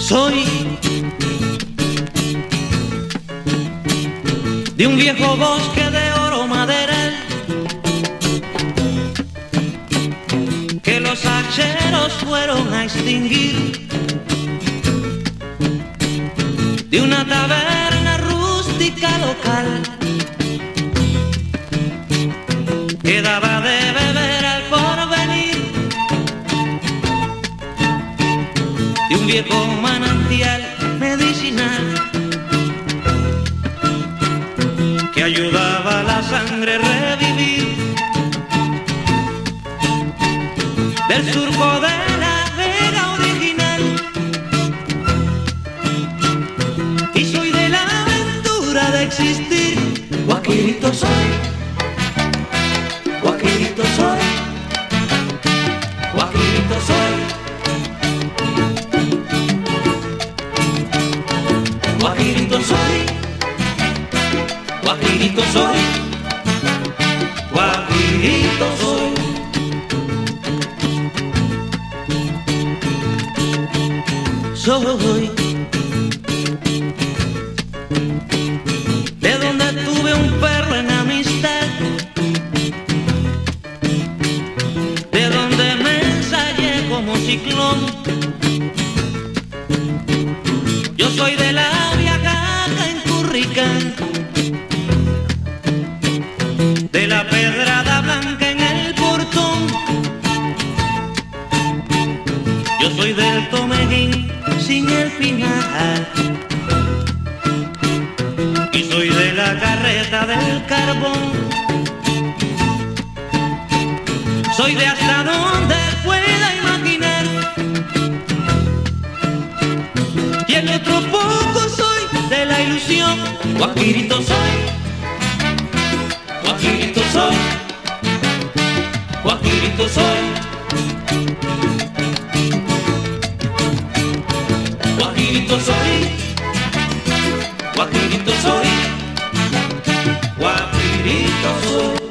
Soy de un viejo bosque de oro maderal que los hacheros fueron a extinguir, de una taberna rústica local que daba de beber al porvenir, de un viejo manantial medicinal que ayudaba a la sangre a revivir, del surco de la vega original. Y soy de la aventura de existir. Guajirito soy, guajirito soy, guajirito soy, guajirito soy, guajirito soy, guajirito soy. Soy de donde tuve un perro en amistad, de donde me ensayé como ciclón. Yo soy de la Viajaca en Curricán, de la Pedrada Blanca en el Portón. Yo soy del Tomeguín sin el final, y soy de la Carreta del Carbón. Soy de hasta donde pueda imaginar, y el otro poco soy de la ilusión. Guajirito soy, guajirito soy, guajirito soy, guajirito soy, guajirito soy, guajirito soy.